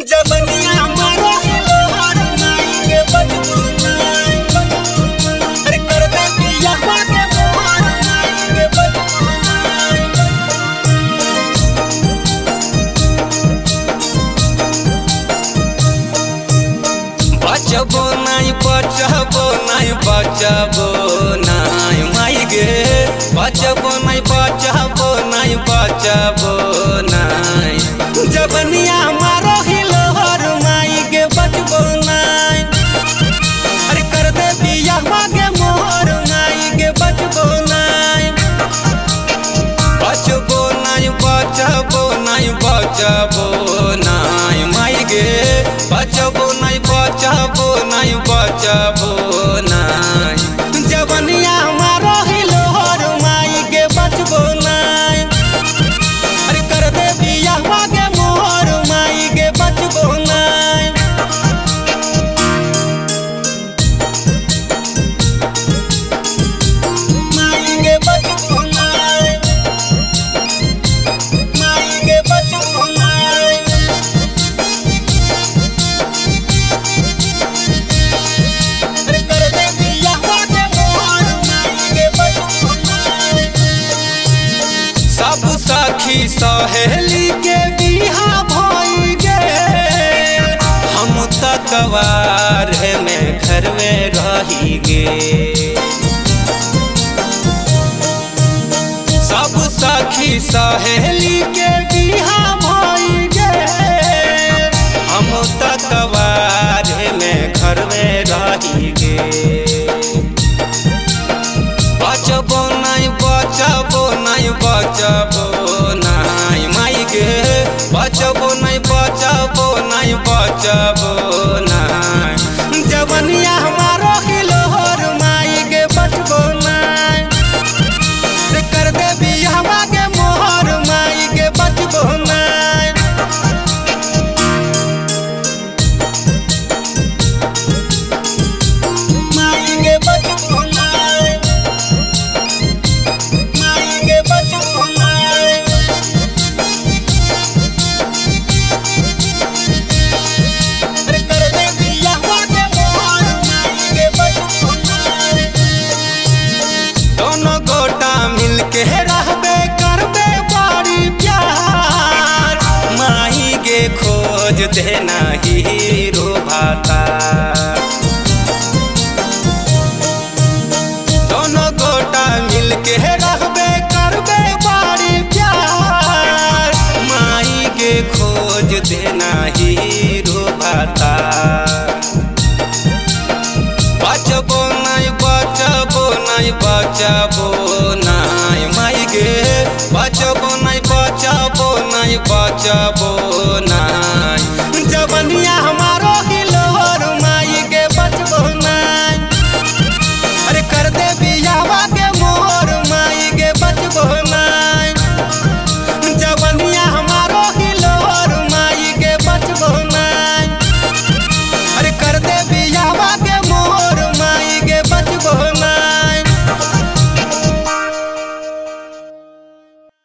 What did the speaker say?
जबनिया मारो लोहार नाई के बचपना अरे कर दे पिया के मोहर नाई के बचपना बचबो नाई बचबो नाई बचबो नाई माई गे बचबो नाई बचबो नाई बचबो नाई जबनिया मारो लोहार नाई के बचबो नाई अरे कर दे पिया के मोहर नाई के बचबो नाई बचबो नाई बचबो नाई बचबो नाई माई गे बचबो नाई बचबो नाई बचबो नाई जबनिया मारो लोहार नाई के बचबो नाई अरे कर दे पिया के मोहर नाई के बचबो नाई नाई के बचबो नाई नाई के बचबो नाई अरे कर दे पिया के मोहर नाई के बचबो नाई सब सखी सहेली के बिहा भई गे हम तकवार में घर में रही गे सब सखी सहेली के बिहा भई गे हम तकवार में घर में रही गे बचबो नाई बचबो नाई बचबो नाई माई गे बचबो नाई बचबो नाई बचबो नाई जबनिया हमारो लोहार नाई के बचबो नाई रे कर दे बिया के मोहर नाई के बचबो नाई नाई के बचबो नाई नाई के बचबो नाई अरे कर दे पिया के मोहर नाई के बचबो नाई दोनों गोटा मिलके रहबे करबे बड़ी प्यार माई के खोज देना हीरो भाता दोनों गोटा मिलके रहबे करबे बड़ी प्यार माई के खोज देना हीरो भाता बचबो नाई बचबो नाई बचबो नाई माई गे बचबो नाई बचबो नाई बचबो